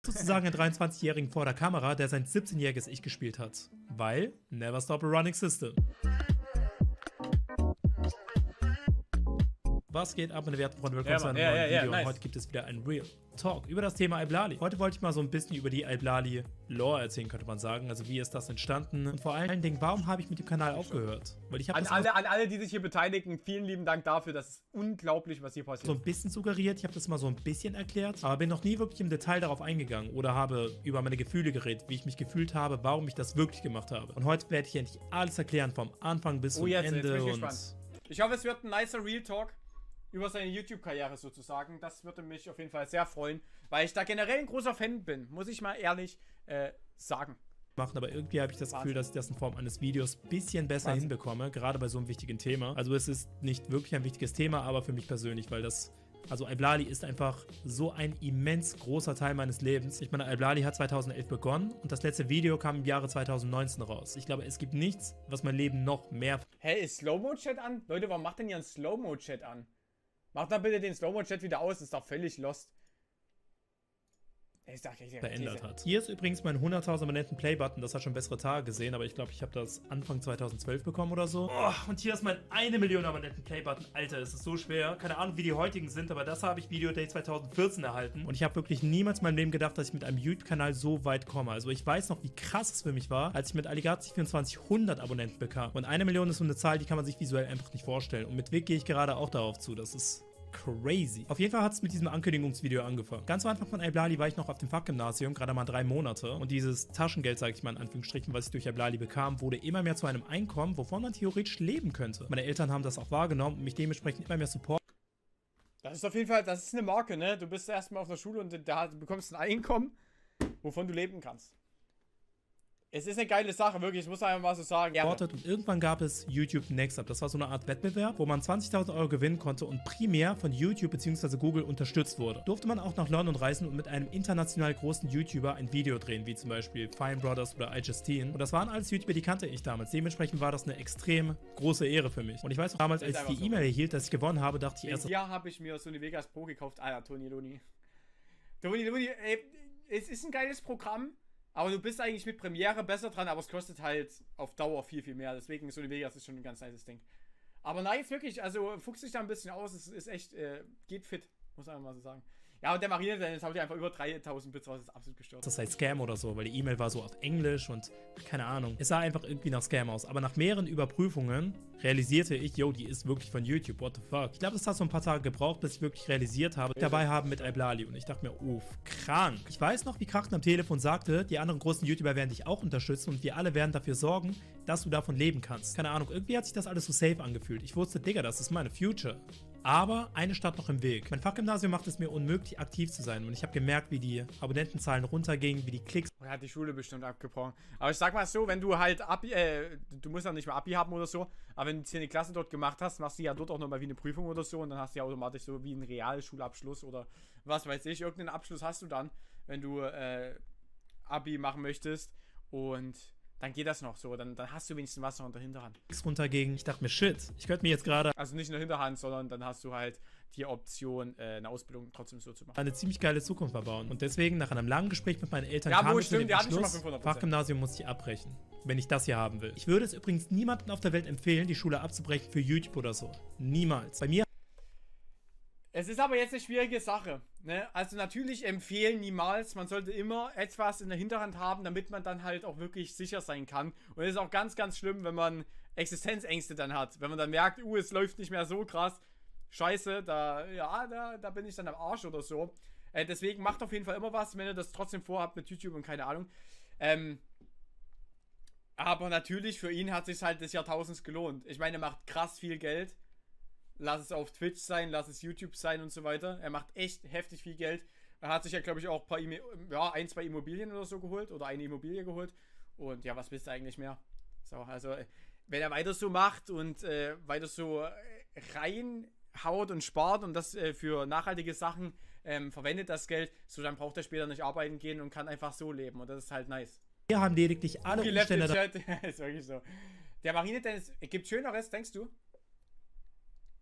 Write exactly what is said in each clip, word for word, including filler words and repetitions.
sozusagen einen dreiundzwanzigjährigen vor der Kamera, der sein siebzehnjähriges Ich gespielt hat. Weil, never stop a running system. Was geht ab, meine werten Freunde? Willkommen ja, zu einem ja, neuen ja, ja, Video. nice. Und heute gibt es wieder ein Real Talk über das Thema Iblali. Heute wollte ich mal so ein bisschen über die Iblali-Lore erzählen, könnte man sagen. Also wie ist das entstanden? Und vor allen Dingen, warum habe ich mit dem Kanal aufgehört? Weil ich habe an, alle, an alle, die sich hier beteiligen, vielen lieben Dank dafür. Das ist unglaublich, was hier passiert. So ein bisschen suggeriert, ich habe das mal so ein bisschen erklärt, aber bin noch nie wirklich im Detail darauf eingegangen oder habe über meine Gefühle geredet, wie ich mich gefühlt habe, warum ich das wirklich gemacht habe. Und heute werde ich endlich alles erklären, vom Anfang bis oh, zum jetzt, Ende. Jetzt bin ich und gespannt. Ich hoffe, es wird ein nicer Real Talk über seine YouTube-Karriere sozusagen. Das würde mich auf jeden Fall sehr freuen, weil ich da generell ein großer Fan bin, muss ich mal ehrlich äh, sagen. Machen, aber irgendwie habe ich das Gefühl, dass ich das in Form eines Videos ein bisschen besser Wahnsinn. hinbekomme, gerade bei so einem wichtigen Thema. Also es ist nicht wirklich ein wichtiges Thema, aber für mich persönlich, weil das, also Iblali ist einfach so ein immens großer Teil meines Lebens. Ich meine, Iblali hat zweitausendelf begonnen und das letzte Video kam im Jahre zweitausendneunzehn raus. Ich glaube, es gibt nichts, was mein Leben noch mehr... Hä, ist Slow-Mo-Chat an? Leute, warum macht denn ihr einen Slow-Mo-Chat an? Macht dann bitte den Slow-Mo-Chat wieder aus, ist doch völlig lost. Ich sag, ich sag, verändert hat. Hier ist übrigens mein hunderttausend Abonnenten Play-Button. Das hat schon bessere Tage gesehen, aber ich glaube, ich habe das Anfang zweitausendzwölf bekommen oder so. Oh, und hier ist mein eine Million Abonnenten Play-Button. Alter, es ist so schwer. Keine Ahnung, wie die heutigen sind, aber das habe ich Video Day zweitausendvierzehn erhalten. Und ich habe wirklich niemals in meinem Leben gedacht, dass ich mit einem YouTube-Kanal so weit komme. Also ich weiß noch, wie krass es für mich war, als ich mit Alligator vierundzwanzig hundert Abonnenten bekam. Und eine Million ist so eine Zahl, die kann man sich visuell einfach nicht vorstellen. Und mit Vic gehe ich gerade auch darauf zu. Das ist... crazy. Auf jeden Fall hat es mit diesem Ankündigungsvideo angefangen. Ganz am Anfang von Iblali war ich noch auf dem Fachgymnasium, gerade mal drei Monate. Und dieses Taschengeld, sage ich mal in Anführungsstrichen, was ich durch Iblali bekam, wurde immer mehr zu einem Einkommen, wovon man theoretisch leben könnte. Meine Eltern haben das auch wahrgenommen und mich dementsprechend immer mehr Support. Das ist auf jeden Fall, das ist eine Marke, ne? Du bist erstmal auf der Schule und da du bekommst ein Einkommen, wovon du leben kannst. Es ist eine geile Sache, wirklich, ich muss einfach mal so sagen. Ja. Und irgendwann gab es YouTube Next Up. Das war so eine Art Wettbewerb, wo man zwanzigtausend Euro gewinnen konnte und primär von YouTube bzw. Google unterstützt wurde. Durfte man auch nach London reisen und mit einem international großen YouTuber ein Video drehen, wie zum Beispiel Fine Brothers oder iJustine. Und das waren alles YouTuber, die kannte ich damals. Dementsprechend war das eine extrem große Ehre für mich. Und ich weiß auch damals, als ich die E-Mail erhielt, dass ich gewonnen habe, dachte ich erst... Ja, habe ich mir Sony Vegas Pro gekauft. Ah ja, Tony Luni. Tony Luni, ey, es ist ein geiles Programm. Aber du bist eigentlich mit Premiere besser dran, aber es kostet halt auf Dauer viel, viel mehr. Deswegen Sony Vegas ist schon ein ganz nice Ding. Aber nice, wirklich, also fuchst dich da ein bisschen aus. Es ist echt, äh, geht fit, muss man mal so sagen. Ja, und der Marine, jetzt haut ja einfach über dreitausend Bits raus, das ist absolut gestört. Das heißt Scam oder so, weil die E-Mail war so auf Englisch und keine Ahnung. Es sah einfach irgendwie nach Scam aus. Aber nach mehreren Überprüfungen realisierte ich, yo, die ist wirklich von YouTube, what the fuck. Ich glaube, es hat so ein paar Tage gebraucht, bis ich wirklich realisiert habe, dabei haben mit Iblali. Und ich dachte mir, uff, krank. Ich weiß noch, wie Krachten am Telefon sagte, die anderen großen YouTuber werden dich auch unterstützen und wir alle werden dafür sorgen, dass du davon leben kannst. Keine Ahnung, irgendwie hat sich das alles so safe angefühlt. Ich wusste, Digga, das ist meine Future. Aber eine Stadt noch im Weg. Mein Fachgymnasium macht es mir unmöglich, aktiv zu sein. Und ich habe gemerkt, wie die Abonnentenzahlen runtergingen, wie die Klicks... Er hat die Schule bestimmt abgebrochen. Aber ich sag mal so, wenn du halt Abi, äh, du musst ja nicht mal Abi haben oder so, aber wenn du zehnte Klasse dort gemacht hast, machst du ja dort auch nochmal wie eine Prüfung oder so und dann hast du ja automatisch so wie einen Realschulabschluss oder was weiß ich, irgendeinen Abschluss hast du dann, wenn du äh, Abi machen möchtest und... dann geht das noch so, dann, dann hast du wenigstens was noch in der Hinterhand. runtergingen. Ich dachte mir, shit, ich könnte mir jetzt gerade... Also nicht in der Hinterhand, sondern dann hast du halt die Option, äh, eine Ausbildung trotzdem so zu machen. ...eine ziemlich geile Zukunft verbauen. Und deswegen, nach einem langen Gespräch mit meinen Eltern, ja, kam wo ich zu stimmt, dem die hatten schon mal Entschluss, fünfhundert Prozent. Fachgymnasium muss ich abbrechen, wenn ich das hier haben will. Ich würde es übrigens niemandem auf der Welt empfehlen, die Schule abzubrechen für YouTube oder so. Niemals. Bei mir... Es ist aber jetzt eine schwierige Sache, ne? Also natürlich empfehlen niemals, man sollte immer etwas in der Hinterhand haben, damit man dann halt auch wirklich sicher sein kann. Und es ist auch ganz, ganz schlimm, wenn man Existenzängste dann hat. Wenn man dann merkt, uh, es läuft nicht mehr so krass, scheiße, da, ja, da, da bin ich dann am Arsch oder so. Äh, deswegen macht auf jeden Fall immer was, wenn ihr das trotzdem vorhabt mit YouTube und keine Ahnung. Ähm, aber natürlich, für ihn hat es sich halt des Jahrtausends gelohnt. Ich meine, er macht krass viel Geld. Lass es auf Twitch sein, lass es YouTube sein und so weiter. Er macht echt heftig viel Geld. Er hat sich ja, glaube ich, auch ein, paar ja, ein, zwei Immobilien oder so geholt. Oder eine Immobilie geholt. Und ja, was willst du eigentlich mehr? So, also, wenn er weiter so macht und äh, weiter so reinhaut und spart und das äh, für nachhaltige Sachen ähm, verwendet, das Geld, so dann braucht er später nicht arbeiten gehen und kann einfach so leben. Und das ist halt nice. Wir haben lediglich alle Umstände... Chat. Ist wirklich so. Der Marine Dennis, gibt Schöneres, denkst du?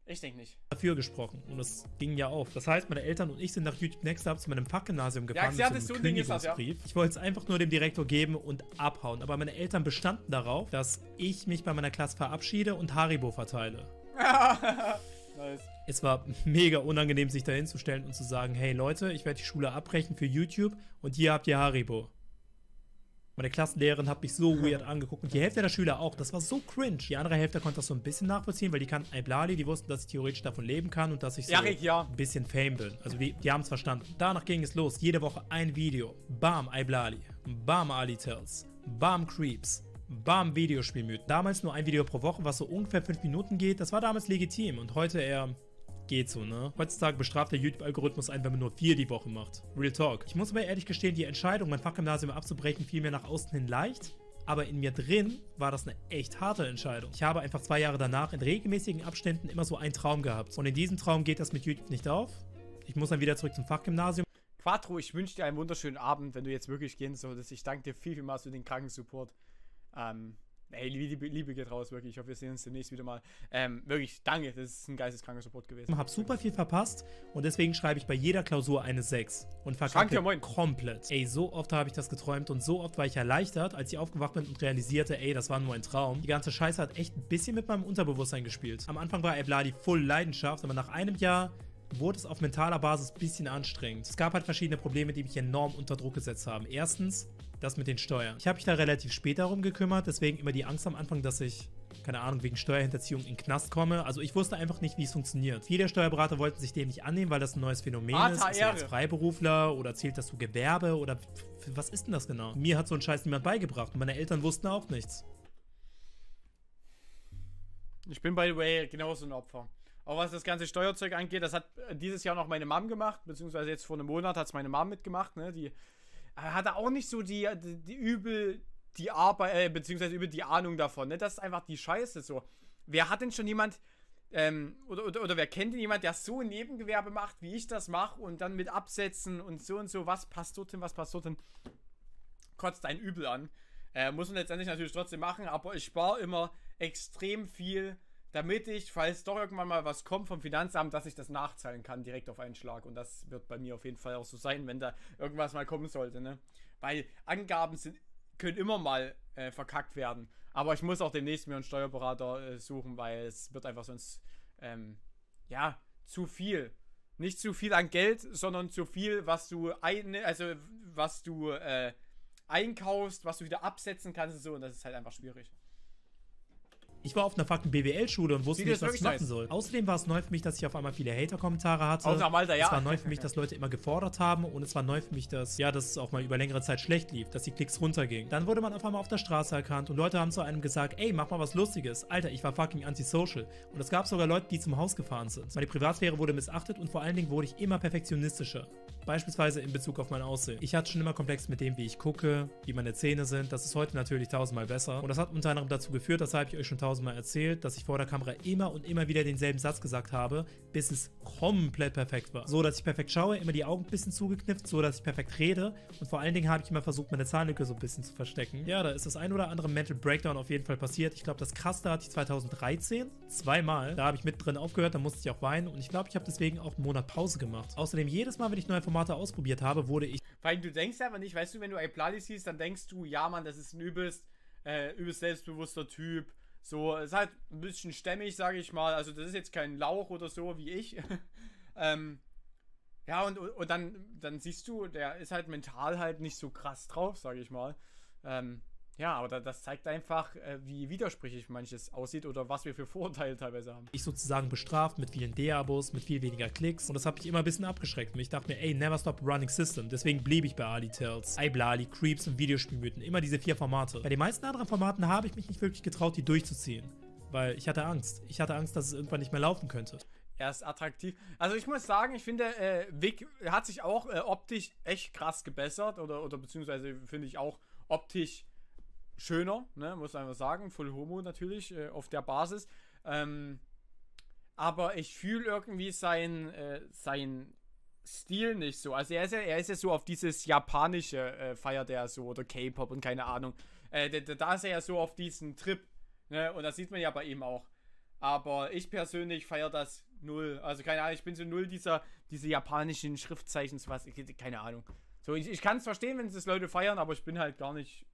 Ich denke nicht. Dafür gesprochen und das ging ja auf. Das heißt, meine Eltern und ich sind nach YouTube Next Up zu meinem Fachgymnasium gefahren ja, mit so so einem ein Ding ist das, ja. Kündigungsbrief. Ich wollte es einfach nur dem Direktor geben und abhauen, aber meine Eltern bestanden darauf, dass ich mich bei meiner Klasse verabschiede und Haribo verteile. Nice. Es war mega unangenehm, sich da hinzustellen und zu sagen, hey Leute, ich werde die Schule abbrechen für YouTube und hier habt ihr Haribo. Meine Klassenlehrerin hat mich so weird angeguckt und die Hälfte der Schüler auch. Das war so cringe. Die andere Hälfte konnte das so ein bisschen nachvollziehen, weil die kannten Iblali, die wussten, dass ich theoretisch davon leben kann und dass ich so ja, Rick, ja. ein bisschen Fame bin. Also die, die haben es verstanden. Danach ging es los. Jede Woche ein Video. Bam, Iblali. Bam, Ali Tells. Bam, Creeps. Bam, Videospielmythen. Damals nur ein Video pro Woche, was so ungefähr fünf Minuten geht. Das war damals legitim und heute eher... geht so, ne? Heutzutage bestraft der YouTube-Algorithmus einen, wenn man nur vier die Woche macht. Real Talk. Ich muss aber ehrlich gestehen, die Entscheidung, mein Fachgymnasium abzubrechen, fiel mir nach außen hin leicht. Aber in mir drin war das eine echt harte Entscheidung. Ich habe einfach zwei Jahre danach in regelmäßigen Abständen immer so einen Traum gehabt. Und in diesem Traum geht das mit YouTube nicht auf. Ich muss dann wieder zurück zum Fachgymnasium. Quattro, ich wünsche dir einen wunderschönen Abend, wenn du jetzt wirklich gehen solltest. Ich danke dir viel, vielmals für den kranken Support. Ähm... Ey, Liebe, Liebe geht raus, wirklich. Ich hoffe, wir sehen uns demnächst wieder mal. Ähm, wirklich, danke. Das ist ein geisteskranker Support gewesen. Ich habe super viel verpasst und deswegen schreibe ich bei jeder Klausur eine sechs. Und verkacke ja, komplett. Ey, so oft habe ich das geträumt und so oft war ich erleichtert, als ich aufgewacht bin und realisierte, ey, das war nur ein Traum. Die ganze Scheiße hat echt ein bisschen mit meinem Unterbewusstsein gespielt. Am Anfang war Iblali voll Leidenschaft, aber nach einem Jahr wurde es auf mentaler Basis ein bisschen anstrengend. Es gab halt verschiedene Probleme, die mich enorm unter Druck gesetzt haben. Erstens, das mit den Steuern. Ich habe mich da relativ spät darum gekümmert, deswegen immer die Angst am Anfang, dass ich, keine Ahnung, wegen Steuerhinterziehung in den Knast komme. Also ich wusste einfach nicht, wie es funktioniert. Viele Steuerberater wollten sich dem nicht annehmen, weil das ein neues Phänomen Alter, ist. Ist er jetzt Freiberufler oder zählt das zu Gewerbe oder was ist denn das genau? Mir hat so ein Scheiß niemand beigebracht und meine Eltern wussten auch nichts. Ich bin, by the way, genauso ein Opfer. Auch was das ganze Steuerzeug angeht, das hat dieses Jahr noch meine Mom gemacht, beziehungsweise jetzt vor einem Monat hat es meine Mom mitgemacht, ne, die hatte auch nicht so die, die, die übel die Arbeit, äh, beziehungsweise über die Ahnung davon, ne, das ist einfach die Scheiße so. Wer hat denn schon jemand, ähm, oder, oder, oder wer kennt denn jemand, der so ein Nebengewerbe macht, wie ich das mache und dann mit Absätzen und so und so, was passt dorthin, was passt dorthin, kotzt ein Übel an. Äh, muss man letztendlich natürlich trotzdem machen, aber ich spare immer extrem viel, damit ich, falls doch irgendwann mal was kommt vom Finanzamt, dass ich das nachzahlen kann, direkt auf einen Schlag. Und das wird bei mir auf jeden Fall auch so sein, wenn da irgendwas mal kommen sollte, ne? Weil Angaben sind, können immer mal äh, verkackt werden. Aber ich muss auch demnächst mir einen Steuerberater äh, suchen, weil es wird einfach sonst, ähm, ja, zu viel. Nicht zu viel an Geld, sondern zu viel, was du ein, also was du äh, einkaufst, was du wieder absetzen kannst und so. Und das ist halt einfach schwierig. Ich war auf einer fucking B W L-Schule und wusste Sieht nicht, was wirklich ich machen nice. soll. Außerdem war es neu für mich, dass ich auf einmal viele Hater-Kommentare hatte. Außer am Alter, ja. Es war neu für mich, dass Leute immer gefordert haben und es war neu für mich, dass, ja, dass es auch mal über längere Zeit schlecht lief, dass die Klicks runtergingen. Dann wurde man auf einmal auf der Straße erkannt und Leute haben zu einem gesagt, ey, mach mal was Lustiges. Alter, ich war fucking antisocial. Und es gab sogar Leute, die zum Haus gefahren sind. Meine Privatsphäre wurde missachtet und vor allen Dingen wurde ich immer perfektionistischer. Beispielsweise in Bezug auf mein Aussehen. Ich hatte schon immer Komplex mit dem, wie ich gucke, wie meine Zähne sind. Das ist heute natürlich tausendmal besser. Und das hat unter anderem dazu geführt, das habe ich euch schon tausendmal erzählt, dass ich vor der Kamera immer und immer wieder denselben Satz gesagt habe, bis es komplett perfekt war. So, dass ich perfekt schaue, immer die Augen ein bisschen zugeknifft, so, dass ich perfekt rede. Und vor allen Dingen habe ich immer versucht, meine Zahnlücke so ein bisschen zu verstecken. Ja, da ist das ein oder andere Mental Breakdown auf jeden Fall passiert. Ich glaube, das Krasseste hatte ich zweitausenddreizehn. Zweimal. Da habe ich mittendrin aufgehört, da musste ich auch weinen. Und ich glaube, ich habe deswegen auch einen Monat Pause gemacht. Außerdem, jedes Mal, wenn ich neue Formate ausprobiert habe, wurde ich... Weil du denkst einfach nicht, weißt du, wenn du Iblali siehst, dann denkst du, ja Mann, das ist ein übelst, äh, übelst selbstbewusster Typ. So, ist halt ein bisschen stämmig, sage ich mal. Also das ist jetzt kein Lauch oder so wie ich. ähm, ja, und, und dann, dann siehst du, der ist halt mental halt nicht so krass drauf, sage ich mal. Ähm, ja, aber das zeigt einfach, äh, wie widersprüchlich manches aussieht oder was wir für Vorurteile teilweise haben. Ich sozusagen bestraft mit vielen D-Abos, mit viel weniger Klicks und das hat mich immer ein bisschen abgeschreckt. Und ich dachte mir, ey, never stop running system. Deswegen blieb ich bei Ali Tells, Iblali, Creeps und Videospielmythen. Immer diese vier Formate. Bei den meisten anderen Formaten habe ich mich nicht wirklich getraut, die durchzuziehen. Weil ich hatte Angst. Ich hatte Angst, dass es irgendwann nicht mehr laufen könnte. Er ist attraktiv. Also ich muss sagen, ich finde, äh, Vic hat sich auch äh, optisch echt krass gebessert. Oder, oder beziehungsweise finde ich auch optisch schöner, ne, muss man einfach sagen. Full Homo natürlich, äh, auf der Basis. Ähm, aber ich fühle irgendwie sein, äh, sein Stil nicht so. Also er ist ja, er ist ja so auf dieses japanische äh, feiert er so, oder K-Pop und keine Ahnung. Äh, da, da ist er ja so auf diesen Trip, ne, und das sieht man ja bei ihm auch. Aber ich persönlich feiere das null. Also keine Ahnung, ich bin so null dieser, diese japanischen Schriftzeichen, was, keine Ahnung. So, ich, ich kann es verstehen, wenn es das Leute feiern, aber ich bin halt gar nicht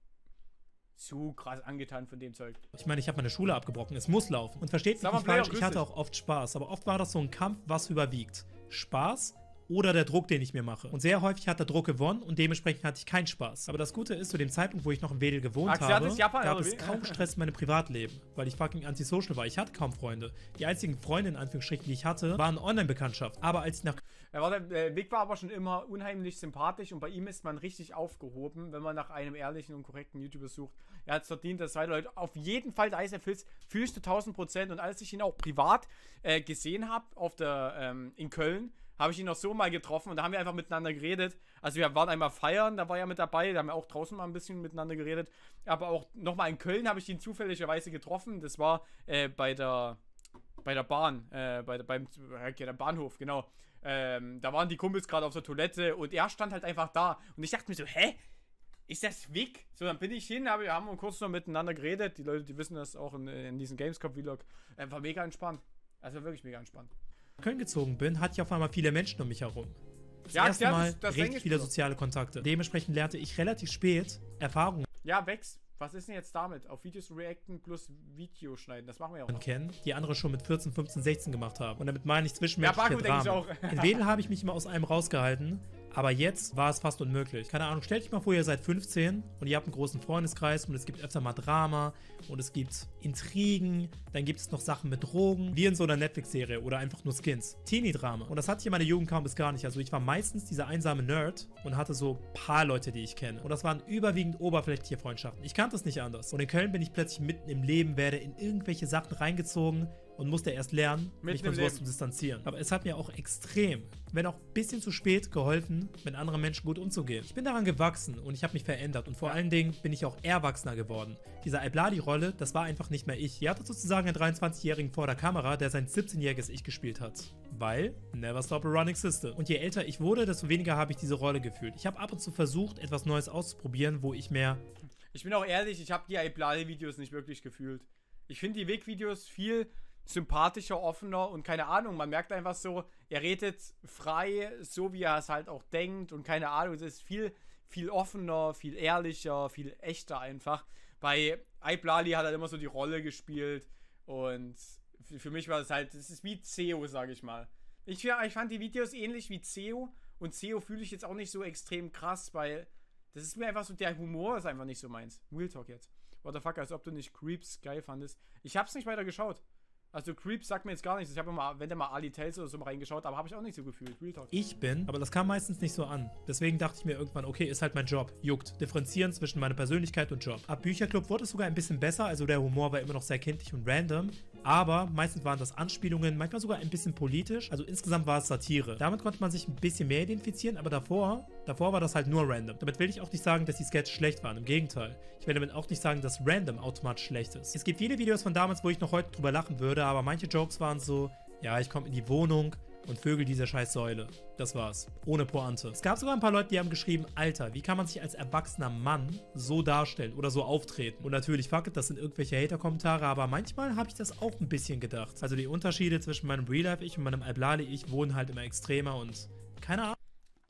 zu krass angetan von dem Zeug. Ich meine, ich habe meine Schule abgebrochen. Es muss laufen. Und versteht mich nicht falsch, ich hatte auch oft Spaß. Aber oft war das so ein Kampf, was überwiegt. Spaß oder der Druck, den ich mir mache. Und sehr häufig hat der Druck gewonnen und dementsprechend hatte ich keinen Spaß. Aber das Gute ist, zu dem Zeitpunkt, wo ich noch in Wedel gewohnt Axel, habe, Japan, gab es kaum Stress in meinem Privatleben, weil ich fucking antisocial war. Ich hatte kaum Freunde. Die einzigen Freunde, in Anführungsstrichen, die ich hatte, waren Online-Bekanntschaften. Aber als ich nach... Ja, warte, der Weg war aber schon immer unheimlich sympathisch und bei ihm ist man richtig aufgehoben, wenn man nach einem ehrlichen und korrekten YouTuber sucht. Er hat es verdient, dass zwei Leute auf jeden Fall da ist, er fühlst du tausend Prozent. Und als ich ihn auch privat äh, gesehen habe, auf der, ähm, in Köln, habe ich ihn noch so mal getroffen und da haben wir einfach miteinander geredet. Also wir waren einmal feiern, da war er mit dabei, da haben wir auch draußen mal ein bisschen miteinander geredet. Aber auch nochmal in Köln habe ich ihn zufälligerweise getroffen. Das war äh, bei der bei der Bahn, äh, bei der, beim äh, der Bahnhof, genau. Ähm, da waren die Kumpels gerade auf der Toilette und er stand halt einfach da. Und ich dachte mir so, hä? Ist das Vic? So, dann bin ich hin, aber wir haben kurz noch miteinander geredet. Die Leute, die wissen das auch in, in diesem Gamescom-Vlog. Äh, war mega entspannt. Also wirklich mega entspannt. Köln gezogen bin, hatte ich auf einmal viele Menschen um mich herum. Das ja, erste das, Mal das richtig viele soziale Kontakte. Dementsprechend lernte ich relativ spät Erfahrungen ja, Vex, was ist denn jetzt damit? Auf Videos reacten plus Video schneiden, das machen wir ja auch noch. Kennen, die andere schon mit vierzehn, fünfzehn, sechzehn gemacht haben. Und damit meine ich zwischenmenschliche ja, Baku, denke ich auch. In Wedel habe ich mich immer aus einem rausgehalten. Aber jetzt war es fast unmöglich. Keine Ahnung, stellt euch mal vor, ihr seid fünfzehn und ihr habt einen großen Freundeskreis und es gibt öfter mal Drama und es gibt Intrigen, dann gibt es noch Sachen mit Drogen, wie in so einer Netflix-Serie oder einfach nur Skins. Teenie-Drama. Und das hatte ich in meiner Jugend kaum bis gar nicht. Also ich war meistens dieser einsame Nerd und hatte so ein paar Leute, die ich kenne. Und das waren überwiegend oberflächliche Freundschaften. Ich kannte es nicht anders. Und in Köln bin ich plötzlich mitten im Leben, werde in irgendwelche Sachen reingezogen und musste erst lernen, mich von sowas zu distanzieren. Aber es hat mir auch extrem, wenn auch ein bisschen zu spät, geholfen, mit anderen Menschen gut umzugehen. Ich bin daran gewachsen und ich habe mich verändert und vor allen Dingen bin ich auch erwachsener geworden. Diese Ibladi-Rolle, das war einfach nicht mehr ich. Ihr hattet sozusagen einen dreiundzwanzigjährigen vor der Kamera, der sein siebzehnjähriges Ich gespielt hat. Weil, never stop a running system. Und je älter ich wurde, desto weniger habe ich diese Rolle gefühlt. Ich habe ab und zu versucht, etwas Neues auszuprobieren, wo ich mehr... Ich bin auch ehrlich, ich habe die Ibladi-Videos nicht wirklich gefühlt. Ich finde die Weg-Videos viel sympathischer, offener und keine Ahnung, man merkt einfach so, er redet frei, so wie er es halt auch denkt und keine Ahnung, es ist viel, viel offener, viel ehrlicher, viel echter einfach. Bei Iblali hat er immer so die Rolle gespielt und für mich war es halt, es ist wie C E O, sage ich mal. Ich, ich fand die Videos ähnlich wie C E O und C E O fühle ich jetzt auch nicht so extrem krass, weil das ist mir einfach so, der Humor ist einfach nicht so meins. Real Talk jetzt. What the fuck, als ob du nicht Creeps geil fandest. Ich hab's nicht weiter geschaut. Also Creeps sagt mir jetzt gar nichts. Ich habe mal, wenn der mal Ali Tales oder so mal reingeschaut, aber habe ich auch nicht so gefühlt. Real Talk. Ich bin, aber das kam meistens nicht so an. Deswegen dachte ich mir irgendwann, okay, ist halt mein Job. Juckt. Differenzieren zwischen meiner Persönlichkeit und Job. Ab Bücherclub wurde es sogar ein bisschen besser, also der Humor war immer noch sehr kindlich und random. Aber meistens waren das Anspielungen, manchmal sogar ein bisschen politisch. Also insgesamt war es Satire. Damit konnte man sich ein bisschen mehr identifizieren, aber davor, davor war das halt nur random. Damit will ich auch nicht sagen, dass die Sketches schlecht waren. Im Gegenteil. Ich will damit auch nicht sagen, dass random automatisch schlecht ist. Es gibt viele Videos von damals, wo ich noch heute drüber lachen würde, aber manche Jokes waren so, ja, ich komme in die Wohnung und vögel diese scheiß Säule. Das war's. Ohne Pointe. Es gab sogar ein paar Leute, die haben geschrieben, Alter, wie kann man sich als erwachsener Mann so darstellen oder so auftreten? Und natürlich, fuck it, das sind irgendwelche Hater-Kommentare, aber manchmal habe ich das auch ein bisschen gedacht. Also die Unterschiede zwischen meinem Real-Life-Ich und meinem Iblali-Ich wurden halt immer extremer und keine Ahnung.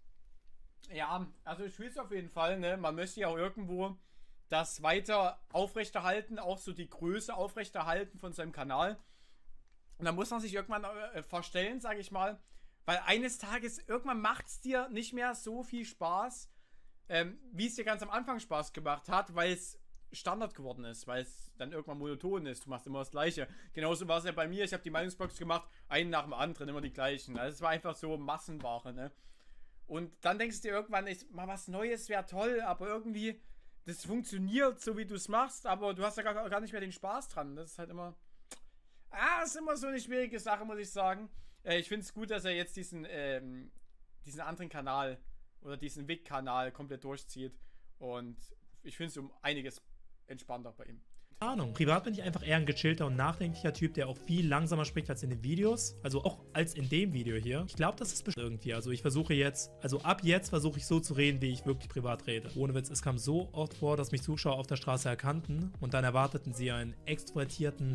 Ja, also ich fühle es auf jeden Fall, ne? Man möchte ja auch irgendwo das weiter aufrechterhalten, auch so die Größe aufrechterhalten von seinem Kanal. Und dann muss man sich irgendwann äh, verstellen, sage ich mal, weil eines Tages, irgendwann macht es dir nicht mehr so viel Spaß, ähm, wie es dir ganz am Anfang Spaß gemacht hat, weil es Standard geworden ist, weil es dann irgendwann monoton ist. Du machst immer das Gleiche. Genauso war es ja bei mir, ich habe die Meinungsbox gemacht, einen nach dem anderen, immer die gleichen. Also es war einfach so Massenware, ne? Und dann denkst du dir irgendwann, ich, mal was Neues wäre toll, aber irgendwie, das funktioniert so, wie du es machst, aber du hast ja gar, gar nicht mehr den Spaß dran. Das ist halt immer... Ah, ist immer so eine schwierige Sache, muss ich sagen. Äh, ich finde es gut, dass er jetzt diesen, ähm, diesen anderen Kanal oder diesen Wig-Kanal komplett durchzieht. Und ich finde es um einiges entspannter bei ihm. Ahnung. Privat bin ich einfach eher ein gechillter und nachdenklicher Typ, der auch viel langsamer spricht als in den Videos. Also auch als in dem Video hier. Ich glaube, das ist bestimmt irgendwie. Also ich versuche jetzt, also ab jetzt versuche ich so zu reden, wie ich wirklich privat rede. Ohne Witz, es kam so oft vor, dass mich Zuschauer auf der Straße erkannten und dann erwarteten sie einen extrovertierten,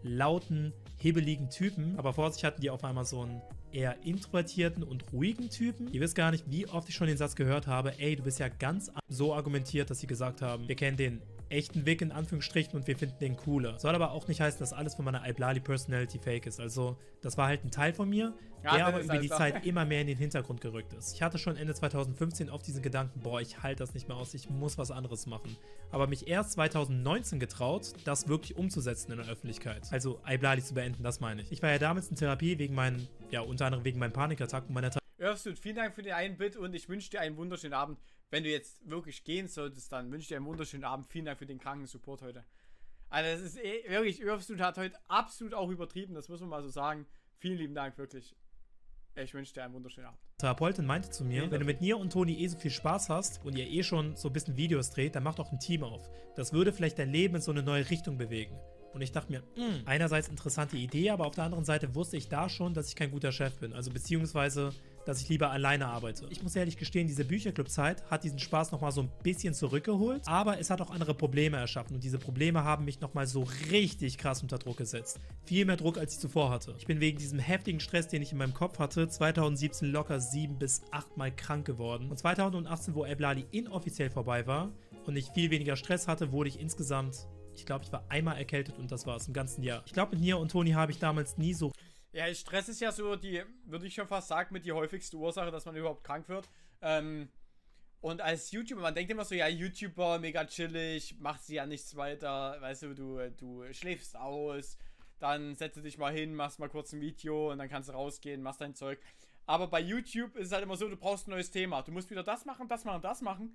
lauten, hibbeligen Typen. Aber vor sich hatten die auf einmal so einen eher introvertierten und ruhigen Typen. Ihr wisst gar nicht, wie oft ich schon den Satz gehört habe, ey, du bist ja ganz so argumentiert, dass sie gesagt haben, wir kennen den echten Weg in Anführungsstrichen und wir finden den cooler. Soll aber auch nicht heißen, dass alles von meiner Iblali-Personality fake ist. Also, das war halt ein Teil von mir, ja, der aber über halt die so. Zeit immer mehr in den Hintergrund gerückt ist. Ich hatte schon Ende zweitausendfünfzehn oft diesen Gedanken, boah, ich halte das nicht mehr aus, ich muss was anderes machen. Aber mich erst zweitausendneunzehn getraut, das wirklich umzusetzen in der Öffentlichkeit. Also, Iblali zu beenden, das meine ich. Ich war ja damals in Therapie wegen meinen, ja, unter anderem wegen meinen Panikattacken und meiner Irfsud, vielen Dank für den einen Bit und ich wünsche dir einen wunderschönen Abend. Wenn du jetzt wirklich gehen solltest, dann wünsche ich dir einen wunderschönen Abend. Vielen Dank für den kranken Support heute. Also das ist eh, wirklich, Irfsud hat heute absolut auch übertrieben, das muss man mal so sagen. Vielen lieben Dank, wirklich. Ich wünsche dir einen wunderschönen Abend. Therapeutin meinte zu mir, wenn du mit mir und Toni eh so viel Spaß hast und ihr eh schon so ein bisschen Videos dreht, dann macht auch ein Team auf. Das würde vielleicht dein Leben in so eine neue Richtung bewegen. Und ich dachte mir, mh, einerseits interessante Idee, aber auf der anderen Seite wusste ich da schon, dass ich kein guter Chef bin. Also beziehungsweise, dass ich lieber alleine arbeite. Ich muss ehrlich gestehen, diese Bücherclub-Zeit hat diesen Spaß nochmal so ein bisschen zurückgeholt, aber es hat auch andere Probleme erschaffen und diese Probleme haben mich nochmal so richtig krass unter Druck gesetzt. Viel mehr Druck, als ich zuvor hatte. Ich bin wegen diesem heftigen Stress, den ich in meinem Kopf hatte, zweitausendsiebzehn locker sieben bis acht Mal krank geworden. Und zweitausendachtzehn, wo Iblali inoffiziell vorbei war und ich viel weniger Stress hatte, wurde ich insgesamt, ich glaube, ich war einmal erkältet und das war es im ganzen Jahr. Ich glaube, mit Nia und Toni habe ich damals nie so... Ja, Stress ist ja so die, würde ich schon fast sagen, mit die häufigste Ursache, dass man überhaupt krank wird. Ähm, und als YouTuber, man denkt immer so, ja, YouTuber, mega chillig, machst ja nichts weiter, weißt du, du, du schläfst aus, dann setzt du dich mal hin, machst mal kurz ein Video und dann kannst du rausgehen, machst dein Zeug. Aber bei YouTube ist es halt immer so, du brauchst ein neues Thema. Du musst wieder das machen, das machen, das machen.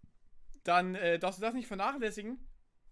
Dann äh, darfst du das nicht vernachlässigen.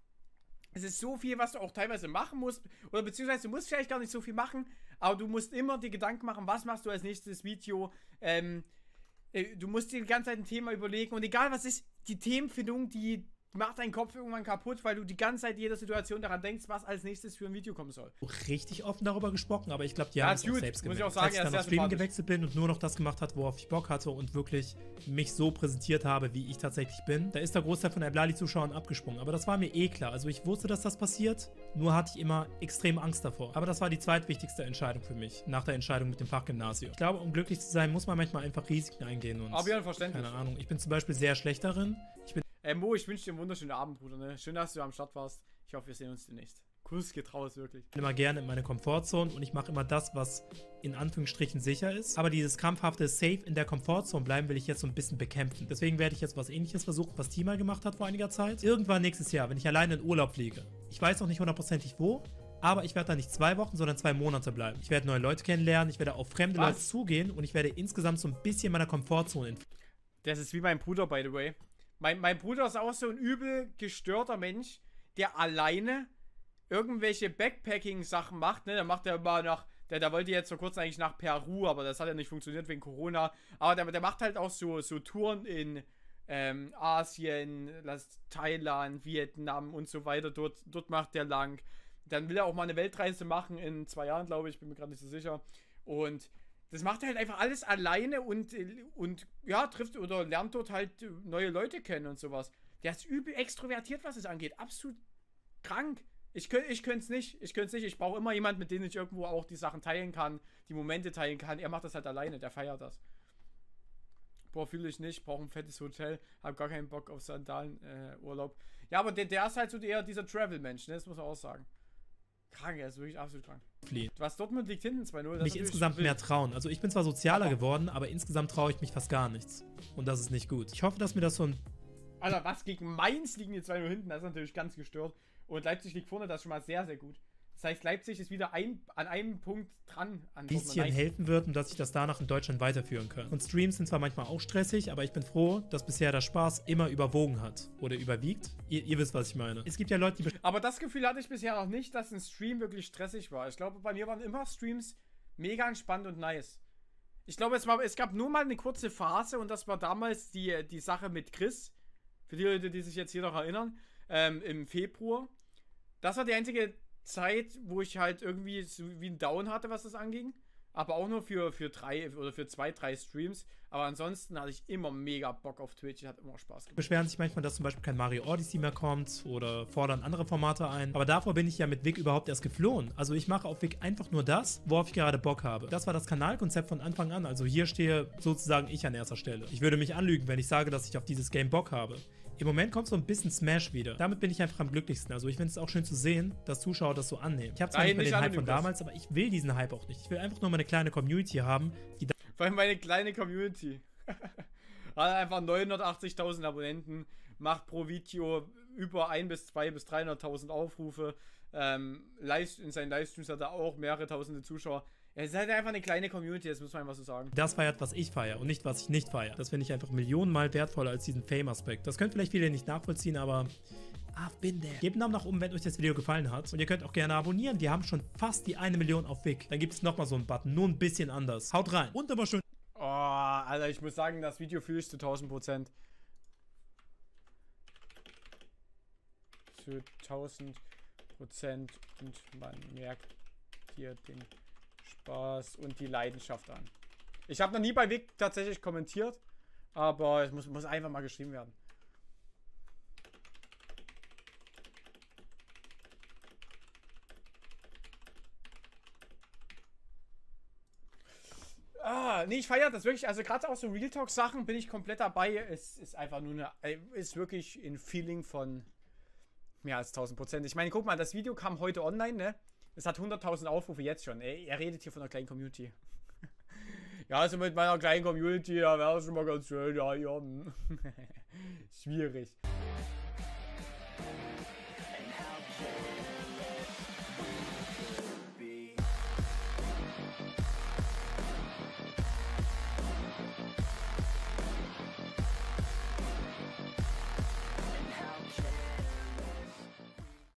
Es ist so viel, was du auch teilweise machen musst. Oder beziehungsweise du musst vielleicht gar nicht so viel machen, aber du musst immer die Gedanken machen, was machst du als nächstes Video. Ähm, äh, du musst dir die ganze Zeit ein Thema überlegen. Und egal was ist, die Themenfindung, die macht deinen Kopf irgendwann kaputt, weil du die ganze Zeit in jeder Situation daran denkst, was als nächstes für ein Video kommen soll. Richtig offen darüber gesprochen, aber ich glaube, die ja, haben es auch gut, selbst muss gemerkt. ich auch sagen, Als ich dann ja, auf Stream gewechselt bin und nur noch das gemacht hat, worauf ich Bock hatte und wirklich mich so präsentiert habe, wie ich tatsächlich bin, da ist der Großteil von Iblali-Zuschauern abgesprungen. Aber das war mir eh klar. Also ich wusste, dass das passiert, nur hatte ich immer extrem Angst davor. Aber das war die zweitwichtigste Entscheidung für mich, nach der Entscheidung mit dem Fachgymnasium. Ich glaube, um glücklich zu sein, muss man manchmal einfach Risiken eingehen. Und aber ja, verständlich. Keine Ahnung, ich bin zum Beispiel sehr schlecht darin. Ich bin Äh, Mo, ich wünsche dir einen wunderschönen Abend, Bruder. Ne? Schön, dass du am Start warst. Ich hoffe, wir sehen uns demnächst. Kuss geht raus, wirklich. Ich bin immer gerne in meine Komfortzone und ich mache immer das, was in Anführungsstrichen sicher ist. Aber dieses krampfhafte Safe in der Komfortzone bleiben will ich jetzt so ein bisschen bekämpfen. Deswegen werde ich jetzt was Ähnliches versuchen, was Tima gemacht hat vor einiger Zeit. Irgendwann nächstes Jahr, wenn ich alleine in Urlaub fliege. Ich weiß noch nicht hundertprozentig wo, aber ich werde da nicht zwei Wochen, sondern zwei Monate bleiben. Ich werde neue Leute kennenlernen, ich werde auf fremde was? Leute zugehen und ich werde insgesamt so ein bisschen meiner Komfortzone entfliehen. Das ist wie mein Bruder, by the way. Mein, mein Bruder ist auch so ein übel gestörter Mensch, der alleine irgendwelche Backpacking-Sachen macht, ne? Der macht ja mal nach, der, der wollte jetzt vor kurzem eigentlich nach Peru, aber das hat ja nicht funktioniert wegen Corona. Aber der, der macht halt auch so, so Touren in ähm, Asien, Thailand, Vietnam und so weiter. Dort, dort macht der lang. Dann will er auch mal eine Weltreise machen in zwei Jahren, glaube ich, bin mir gerade nicht so sicher. Und das macht er halt einfach alles alleine und, und ja, trifft oder lernt dort halt neue Leute kennen und sowas. Der ist übel extrovertiert, was es angeht. Absolut krank. Ich, ich könnte es nicht. Ich könnte es nicht. Ich brauche immer jemanden, mit dem ich irgendwo auch die Sachen teilen kann, die Momente teilen kann. Er macht das halt alleine. Der feiert das. Boah, fühle ich nicht. Brauche ein fettes Hotel. Hab gar keinen Bock auf Sandalen-Urlaub. Äh, ja, aber der, der ist halt so eher dieser Travel-Mensch, ne? Das muss man auch sagen. Krank, er ist wirklich absolut krank. Fliehen. Was Dortmund liegt hinten zwei null. Mich insgesamt mehr trauen. Also ich bin zwar sozialer aber geworden, aber insgesamt traue ich mich fast gar nichts. Und das ist nicht gut. Ich hoffe, dass mir das so ein... Alter, was? Gegen Mainz liegen die zwei null hinten? Das ist natürlich ganz gestört. Und Leipzig liegt vorne, das ist schon mal sehr, sehr gut. Das heißt, Leipzig ist wieder ein, an einem Punkt dran. An ein bisschen helfen wird und dass ich das danach in Deutschland weiterführen kann. Und Streams sind zwar manchmal auch stressig, aber ich bin froh, dass bisher der Spaß immer überwogen hat. Oder überwiegt. Ihr, ihr wisst, was ich meine. Es gibt ja Leute, die... Aber das Gefühl hatte ich bisher noch nicht, dass ein Stream wirklich stressig war. Ich glaube, bei mir waren immer Streams mega entspannt und nice. Ich glaube, es, war, es gab nur mal eine kurze Phase und das war damals die, die Sache mit Chris. Für die Leute, die sich jetzt hier noch erinnern. Ähm, im Februar. Das war die einzige Zeit, wo ich halt irgendwie so wie ein Down hatte, was das anging. aber auch nur für, für drei oder für zwei, drei Streams. Aber ansonsten hatte ich immer mega Bock auf Twitch, hat immer Spaß gemacht. Beschweren sich manchmal, dass zum Beispiel kein Mario Odyssey mehr kommt oder fordern andere Formate ein. Aber davor bin ich ja mit Vic überhaupt erst geflohen. Also ich mache auf Vic einfach nur das, worauf ich gerade Bock habe. Das war das Kanalkonzept von Anfang an. Also hier stehe sozusagen ich an erster Stelle. Ich würde mich anlügen, wenn ich sage, dass ich auf dieses Game Bock habe. Im Moment kommt so ein bisschen Smash wieder. Damit bin ich einfach am glücklichsten. Also ich finde es auch schön zu sehen, dass Zuschauer das so annehmen. Ich habe zwar nicht mehr den Hype von damals, aber ich will diesen Hype auch nicht. Ich will einfach nur mal eine kleine Community haben, die da... Vor allem meine kleine Community. Hat einfach neunhundertachtzigtausend Abonnenten, macht pro Video über ein bis zwei bis dreihunderttausend Aufrufe. Ähm, live, in seinen Livestreams hat er auch mehrere tausende Zuschauer. Es ist halt einfach eine kleine Community, das muss man einfach so sagen. Das feiert, was ich feiere und nicht, was ich nicht feiere. Das finde ich einfach millionenmal wertvoller als diesen Fame-Aspekt. Das können vielleicht viele nicht nachvollziehen, aber... I've been there. Gebt einen Daumen nach oben, wenn euch das Video gefallen hat. Und ihr könnt auch gerne abonnieren. Wir haben schon fast die eine Million auf Vic. Dann gibt es nochmal so einen Button, nur ein bisschen anders. Haut rein. Und aber schön... Oh, Alter, ich muss sagen, das Video fühle ich zu tausend Prozent. Zu tausend Prozent und man merkt hier den Spaß und die Leidenschaft an. Ich habe noch nie bei Vic tatsächlich kommentiert, aber es muss, muss einfach mal geschrieben werden. Ah, nee, ich feiere das wirklich. Also gerade auch so Real Talk Sachen bin ich komplett dabei. Es ist einfach nur eine, ist wirklich ein Feeling von mehr als tausend Prozent. Ich meine, guck mal, das Video kam heute online, ne? Es hat hunderttausend Aufrufe jetzt schon. Er, er redet hier von einer kleinen Community. Ja, also mit meiner kleinen Community, da wäre es schon mal ganz schön. Ja, ja. Schwierig.